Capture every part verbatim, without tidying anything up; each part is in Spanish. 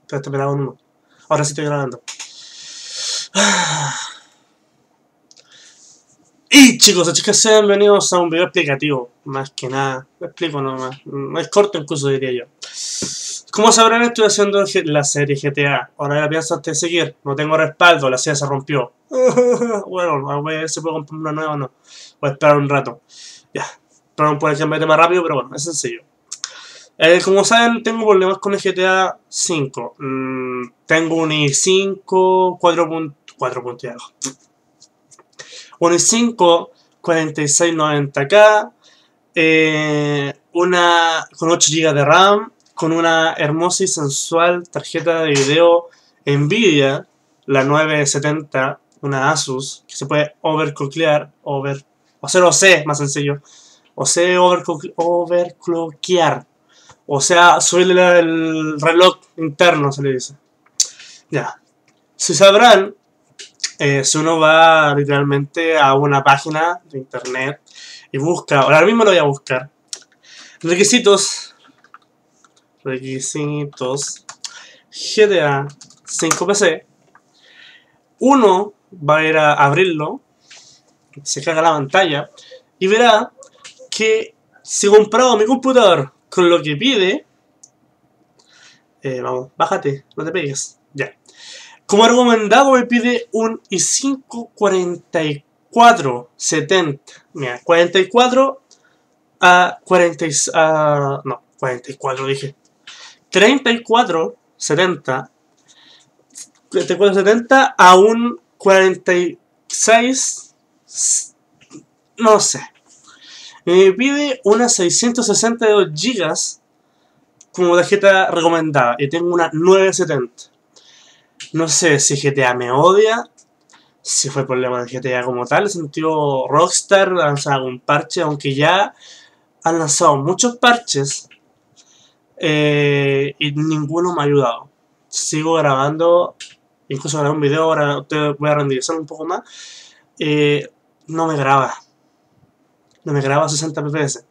Pero te grabando uno. Ahora sí estoy grabando. Y chicos, chicas, sean bienvenidos a un video explicativo. Más que nada, lo explico nomás. Es corto incluso, diría yo. Como sabrán, estoy haciendo la serie G T A. Ahora ya pienso antes de seguir. No tengo respaldo, la serie se rompió. Bueno, a ver si puedo comprar una nueva o no. Voy a esperar un rato. Ya. Pero no puede cambiar más rápido, pero bueno, es sencillo. Eh, como saben, tengo problemas con el G T A cinco. Mm, tengo un i cinco, cuatro puntos y algo. Un i cinco cuarenta y seis noventa K, eh, una con ocho gigas de RAM, con una hermosa y sensual tarjeta de video Nvidia, la nueve setenta, una Asus, que se puede overclockear, over, o hacer O C, más sencillo, o sea, overclockear, o sea, subirle el reloj interno, se le dice. Ya, si sabrán, Eh, si uno va literalmente a una página de internet y busca, ahora mismo lo voy a buscar, requisitos, requisitos G T A cinco P C, uno va a ir a abrirlo, se carga la pantalla y verá que si comprado mi computador con lo que pide, eh, vamos, bájate, no te pegues, ya. Como recomendado me pide un i cinco cuarenta y cuatro setenta. Mira, cuarenta y cuatro a cuarenta, a, no, cuarenta y cuatro dije. treinta y cuatro setenta. treinta y cuatro setenta a un cuarenta y seis, no sé. Me pide unas seiscientos sesenta y dos gigas como tarjeta recomendada y tengo una novecientos setenta. No sé si G T A me odia, si fue problema de G T A como tal, sentido Rockstar lanzar algún parche, aunque ya han lanzado muchos parches eh, y ninguno me ha ayudado. Sigo grabando, incluso grabé un video, ahora te voy a renderizar un poco más, eh, no me graba, no me graba a sesenta F P S.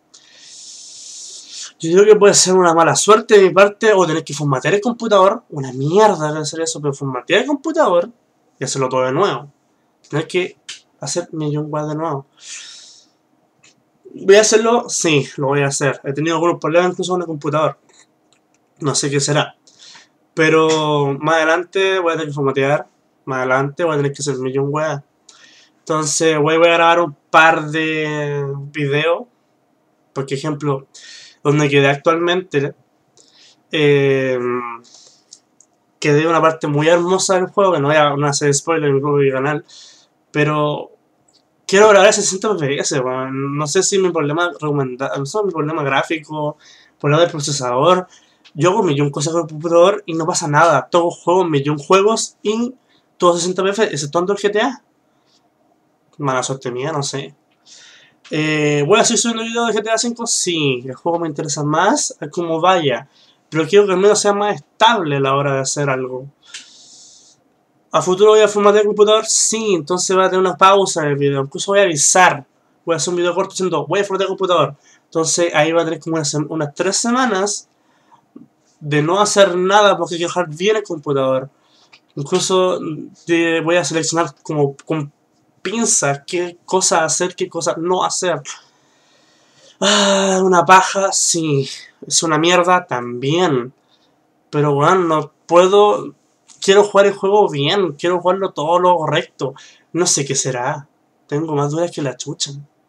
Yo creo que puede ser una mala suerte de mi parte o tener que formatear el computador, una mierda de hacer eso, pero formatear el computador y hacerlo todo de nuevo. Tener que hacer millón guas de nuevo. ¿Voy a hacerlo? Sí, lo voy a hacer. He tenido algunos problemas incluso con el computador. No sé qué será. Pero más adelante voy a tener que formatear. Más adelante voy a tener que hacer millón guas. Entonces voy a grabar un par de videos. Por ejemplo, donde quedé actualmente. Eh, quedé una parte muy hermosa del juego. Que no voy a, no voy a hacer spoiler en mi propio canal. Pero quiero grabar a sesenta F P S, bueno. No sé si mi problema recomendado, no sé, mi problema gráfico, problema del procesador. Yo hago millón cosas con el computador y no pasa nada. Todos juego millón juegos y todos sesenta F P S, exceptuando el G T A. Mala suerte mía, no sé. Eh, ¿Voy a seguir subiendo videos de G T A cinco? Sí, el juego me interesa más a cómo vaya. Pero quiero que al menos sea más estable a la hora de hacer algo. ¿A futuro voy a formatear el computador? Sí, entonces voy a tener una pausa en el video. Incluso voy a avisar. Voy a hacer un video corto diciendo, voy a formatear el computador. Entonces ahí va a tener como unas, unas tres semanas de no hacer nada porque quiero dejar bien el computador. Incluso de, voy a seleccionar como con pinzas qué cosas hacer, qué cosas no hacer. Ah, una paja, sí. Es una mierda también. Pero bueno, no puedo... Quiero jugar el juego bien, quiero jugarlo todo lo correcto. No sé qué será. Tengo más dudas que la chucha.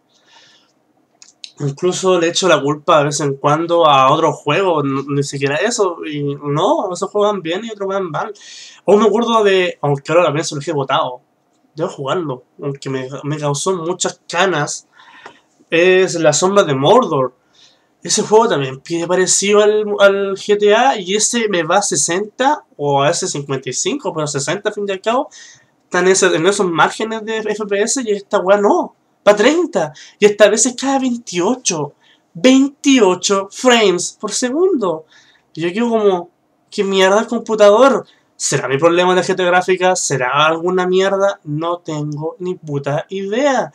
Incluso le echo la culpa de vez en cuando a otros juegos, no, ni siquiera eso. Y no, esos juegan bien y otros juegan mal. O me acuerdo de, aunque ahora también se lo he votado. Debo jugarlo, aunque me, me causó muchas canas. Es La Sombra de Mordor. Ese juego también pide parecido al, al G T A y ese me va a sesenta o a ese cincuenta y cinco, pero sesenta al fin y al cabo. Están en, en esos márgenes de F P S y esta weá no. Va treinta. Y esta vez es cada veintiocho. veintiocho frames por segundo. Y yo quedo como, ¿qué mierda el computador? ¿Será mi problema de tarjeta gráfica? ¿Será alguna mierda? No tengo ni puta idea.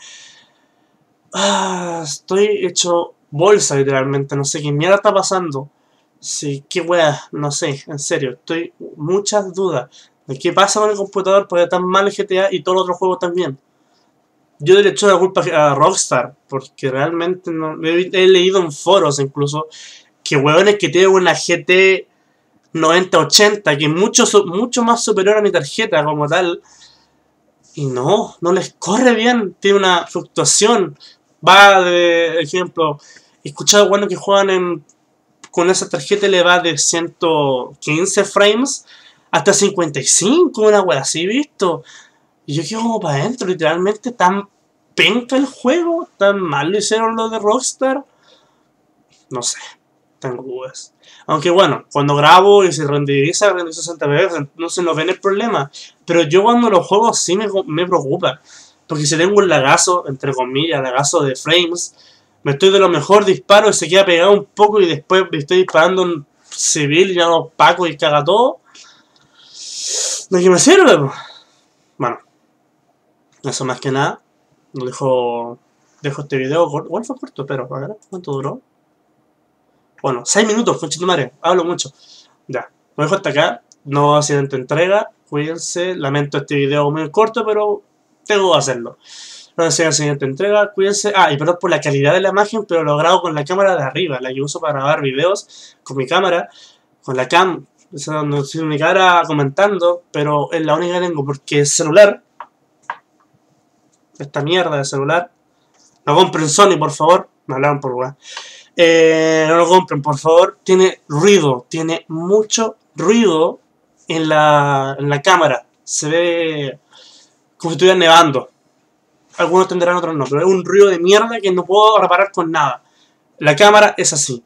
Ah, estoy hecho bolsa literalmente, no sé qué mierda está pasando. Sí, qué wea, no sé, en serio, estoy muchas dudas de qué pasa con el computador porque tan mal el G T A y todos los otros juegos también. Yo le echo la culpa a Rockstar, porque realmente no, he, he leído en foros incluso que hueones que tienen una G T noventa ochenta, que es mucho, mucho más superior a mi tarjeta como tal, y no, no les corre bien, tiene una fluctuación. Va de ejemplo, he escuchado bueno que juegan en, con esa tarjeta le va de ciento quince frames hasta cincuenta y cinco, una wea así, visto. Y yo quedo como para adentro, literalmente tan penca el juego, tan mal lo hicieron los de Rockstar. No sé, tengo dudas. Aunque bueno, cuando grabo y se renderiza en sesenta F P S, no se nos ven el problema. Pero yo cuando los juego sí me, me preocupa. Porque si tengo un lagazo, entre comillas, lagazo de frames, me estoy de lo mejor, disparo y se queda pegado un poco y después me estoy disparando en civil y ya lo paco y caga todo. ¿De qué me sirve? Bueno, eso más que nada. Lo dejo, dejo este video corto. Igual fue corto, pero a ver, ¿cuánto duró? Bueno, seis minutos, conchetumare, hablo mucho. Ya, lo dejo hasta acá. No accidente entrega. Cuídense. Lamento este video muy corto, pero tengo que hacerlo. No decía la siguiente entrega, cuídense. Ah, y perdón por la calidad de la imagen, pero lo grabo con la cámara de arriba, la que uso para grabar videos, con mi cámara, con la cam. Esa no estoy mi cara comentando, pero es la única que tengo, porque el celular, esta mierda de celular, no compren Sony, por favor. Me hablaban por weá. Eh, no lo compren, por favor. Tiene ruido, tiene mucho ruido en la, en la cámara. Se ve como si estuviera nevando. Algunos tendrán, otros no, pero es un ruido de mierda que no puedo reparar con nada. La cámara es así.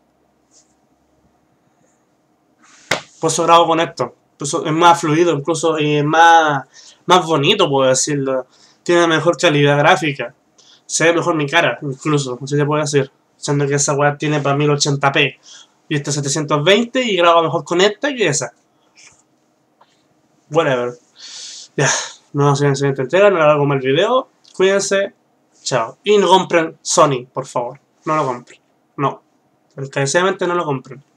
Por eso grabo con esto. Por eso es más fluido, incluso y es más, más bonito, puedo decirlo. Tiene mejor calidad gráfica. Se ve mejor mi cara, incluso, así se puede decir. Siendo que esa weá tiene para mil ochenta p. Y esta setecientos veinte y grabo mejor con esta que esa. Whatever. Ya, no vamos a la siguiente entrega, no hago más el video. Cuídense. Chao. Y no compren Sony, por favor. No lo compren. No. Encarecidamente no lo compren.